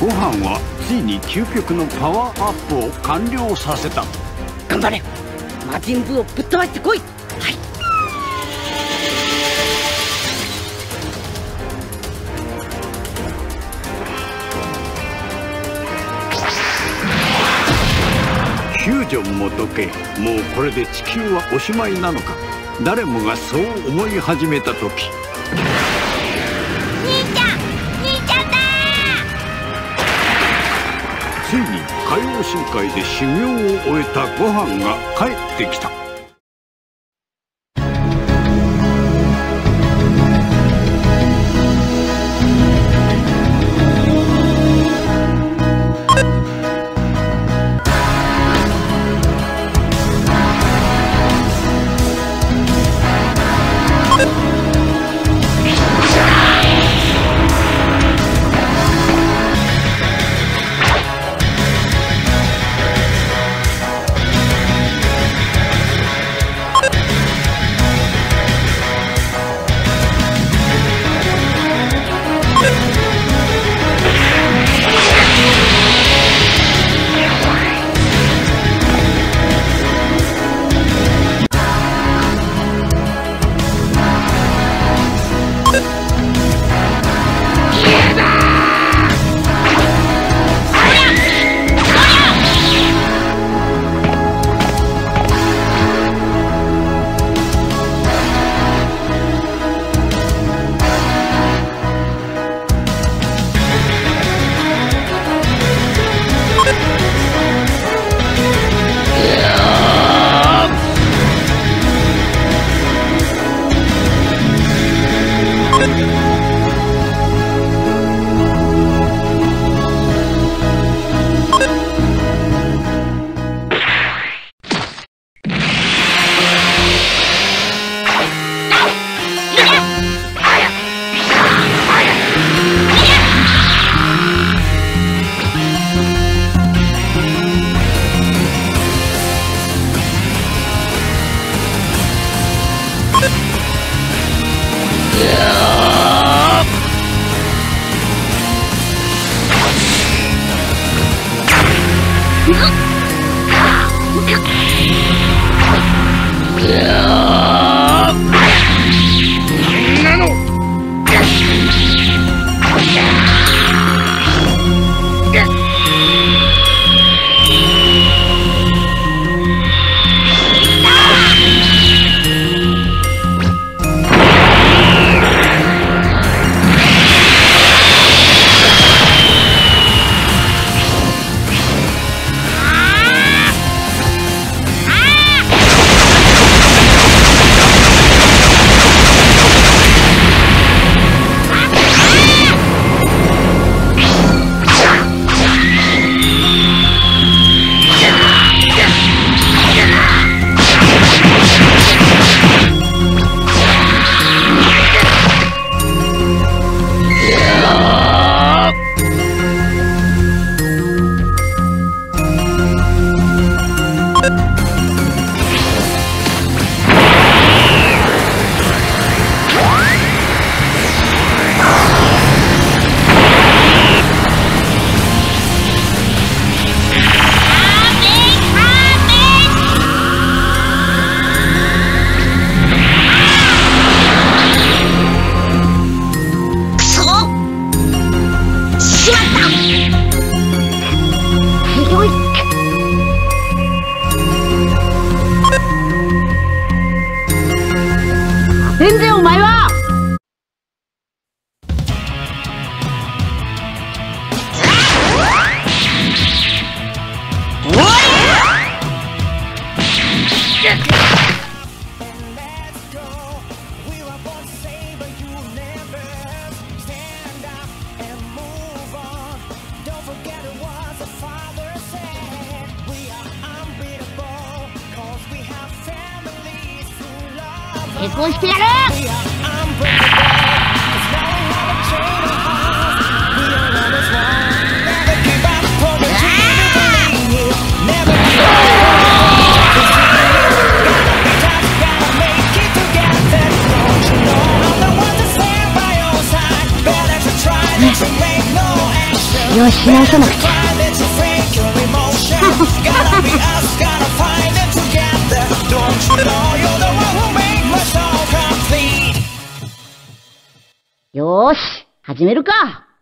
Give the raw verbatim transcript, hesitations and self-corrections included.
ご飯はついに究極のパワーアップを完了させた。 頑張れ、魔人ブーをぶっ飛ばしてこい。はい。 フュージョンも解け、もうこれで地球はおしまいなのか。誰もがそう思い始めた時、 兄ちゃん兄ちゃんだー。ついに海王深海で修行を終えたご飯が帰ってきた。 全然お前は結婚してやる。 Make no action. 気をし直さなくちゃ。よーし、始めるか。